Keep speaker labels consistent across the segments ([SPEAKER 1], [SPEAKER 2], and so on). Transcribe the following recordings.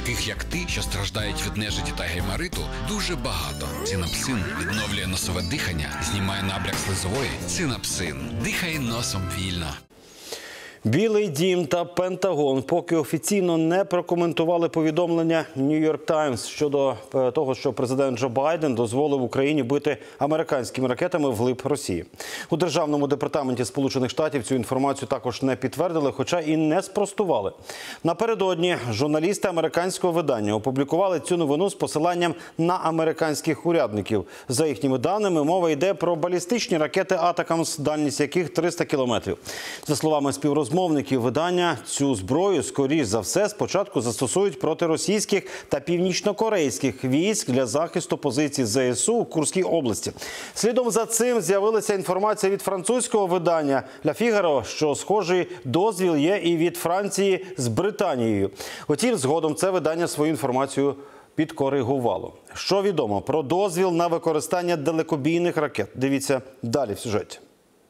[SPEAKER 1] таких як ти, що страждають від нежиті та геймариту, дуже багато. Цинапсин відновлює носове дихання, знімає набряк слизової. Цинапсин. Дихай носом вільно.
[SPEAKER 2] Білий дім та Пентагон поки офіційно не прокоментували повідомлення Нью-Йорк Таймс щодо того, що президент Джо Байден дозволив Україні бити американськими ракетами вглиб Росії. У Державному департаменті Сполучених Штатів цю інформацію також не підтвердили, хоча і не спростували. Напередодні журналісти американського видання опублікували цю новину з посиланням на американських урядників. За їхніми даними, мова йде про балістичні ракети «Атакамс», дальність яких 300 кілометрів. За словами співрозмовників видання, цю зброю, скоріш за все, спочатку застосують проти російських та північнокорейських військ для захисту позицій ЗСУ у Курській області. Слідом за цим з'явилася інформація від французького видання «Ля Фігаро», що схожий дозвіл є і від Франції з Британією. Утім, згодом це видання свою інформацію підкоригувало. Що відомо про дозвіл на використання далекобійних ракет? Дивіться далі в сюжеті.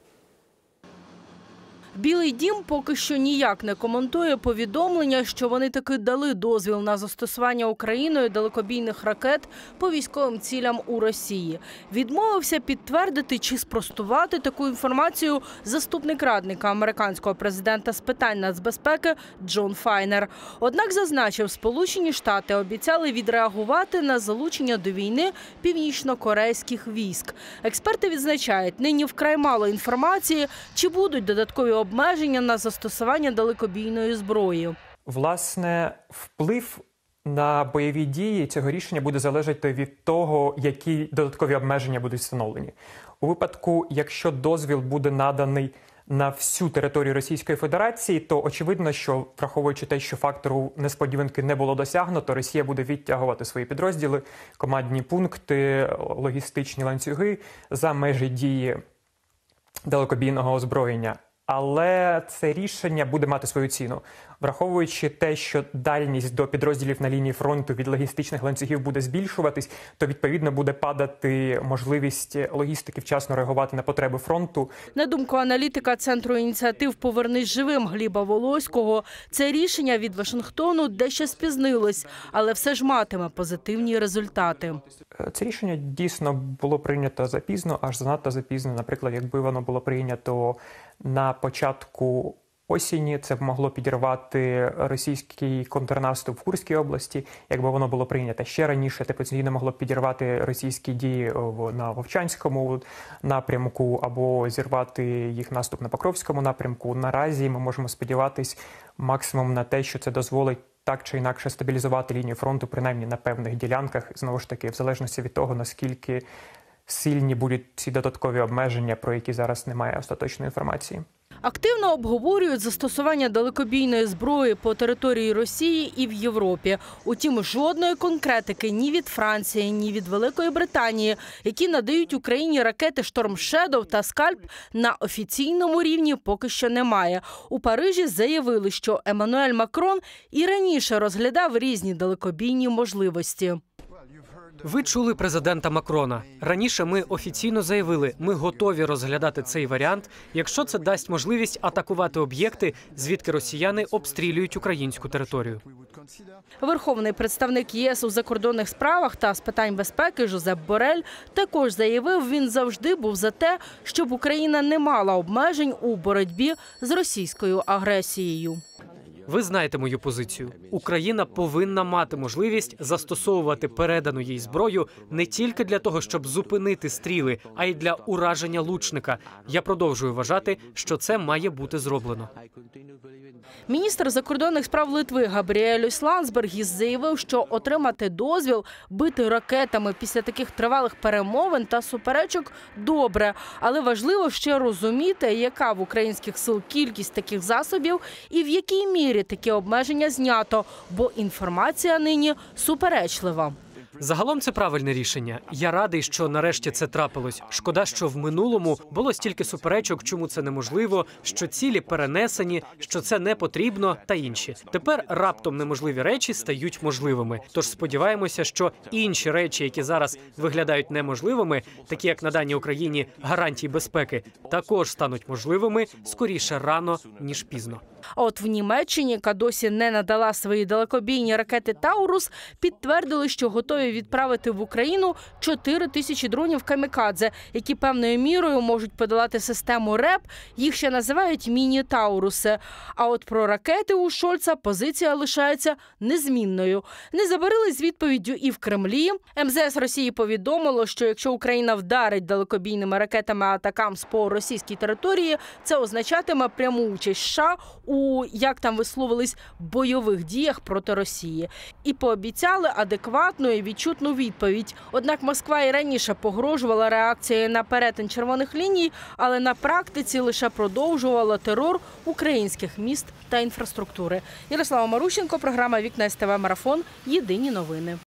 [SPEAKER 3] Білий дім поки що ніяк не коментує повідомлення, що вони таки дали дозвіл на застосування Україною далекобійних ракет по військовим цілям у Росії. Відмовився підтвердити чи спростувати таку інформацію заступник радника американського президента з питань нацбезпеки Джон Файнер. Однак зазначив, Сполучені Штати обіцяли відреагувати на залучення до війни північно-корейських військ. Експерти відзначають, нині вкрай мало інформації, чи будуть додаткові обмеження на застосування далекобійної зброї.
[SPEAKER 4] Власне, вплив на бойові дії цього рішення буде залежати від того, які додаткові обмеження будуть встановлені. У випадку, якщо дозвіл буде наданий на всю територію Російської Федерації, то очевидно, що, враховуючи те, що фактору несподіванки не було досягнуто, Росія буде відтягувати свої підрозділи, командні пункти, логістичні ланцюги за межі дії далекобійного озброєння. Але це рішення буде мати свою ціну. Враховуючи те, що дальність до підрозділів на лінії фронту від логістичних ланцюгів буде збільшуватись, то відповідно буде падати можливість логістики вчасно реагувати на потреби фронту.
[SPEAKER 3] На думку аналітика Центру ініціатив «Повернись живим» Гліба Волоського, це рішення від Вашингтону дещо спізнилось, але все ж матиме позитивні результати.
[SPEAKER 4] Це рішення дійсно було прийнято запізно, аж занадто запізно. Наприклад, якби воно було прийнято на початку осені, це б могло підірвати російський контрнаступ в Курській області. Якби воно було прийнято ще раніше, це потенційно могло б підірвати російські дії на Вовчанському напрямку або зірвати їх наступ на Покровському напрямку. Наразі ми можемо сподіватись максимум на те, що це дозволить так чи інакше стабілізувати лінію фронту, принаймні на певних ділянках, знову ж таки, в залежності від того, наскільки сильні будуть ці додаткові обмеження, про які зараз немає остаточної інформації.
[SPEAKER 3] Активно обговорюють застосування далекобійної зброї по території Росії і в Європі. Утім, жодної конкретики ні від Франції, ні від Великої Британії, які надають Україні ракети «Шторм Шедоу» та «Скальп», на офіційному рівні поки що немає. У Парижі заявили, що Еммануель Макрон і раніше розглядав різні далекобійні можливості.
[SPEAKER 5] Ви чули президента Макрона. Раніше ми офіційно заявили, ми готові розглядати цей варіант, якщо це дасть можливість атакувати об'єкти, звідки росіяни обстрілюють українську територію.
[SPEAKER 3] Верховний представник ЄС у закордонних справах та з питань безпеки Жозеп Борель також заявив, він завжди був за те, щоб Україна не мала обмежень у боротьбі з російською агресією.
[SPEAKER 5] Ви знаєте мою позицію. Україна повинна мати можливість застосовувати передану їй зброю не тільки для того, щоб зупинити стріли, а й для ураження лучника. Я продовжую вважати, що це має бути зроблено.
[SPEAKER 3] Міністр закордонних справ Литви Габріелюс Ландсбергіс заявив, що отримати дозвіл бити ракетами після таких тривалих перемовин та суперечок – добре. Але важливо ще розуміти, яка в українських сил кількість таких засобів і в якій мірі такі обмеження знято, бо інформація нині суперечлива.
[SPEAKER 5] Загалом це правильне рішення. Я радий, що нарешті це трапилось. Шкода, що в минулому було стільки суперечок, чому це неможливо, що цілі перенесені, що це не потрібно та інші. Тепер раптом неможливі речі стають можливими. Тож сподіваємося, що інші речі, які зараз виглядають неможливими, такі як надання Україні гарантій безпеки, також стануть можливими скоріше рано, ніж пізно.
[SPEAKER 3] А от в Німеччині, яка досі не надала свої далекобійні ракети «Таурус», підтвердили, що готові відправити в Україну 4 тисячі дронів «Камікадзе», які певною мірою можуть подолати систему РЕП, їх ще називають міні-Тауруси. А от про ракети у Шольца позиція лишається незмінною. Не забарились з відповіддю і в Кремлі. МЗС Росії повідомило, що якщо Україна вдарить далекобійними ракетами «Атакамс» по російській території, це означатиме пряму участь США у, як там висловились, бойових діях проти Росії. І пообіцяли адекватну і відчутну відповідь. Однак Москва і раніше погрожувала реакцією на перетин червоних ліній, але на практиці лише продовжувала терор українських міст та інфраструктури. Ярослава Марущенко, програма «Вікна СТВ Марафон». Єдині новини.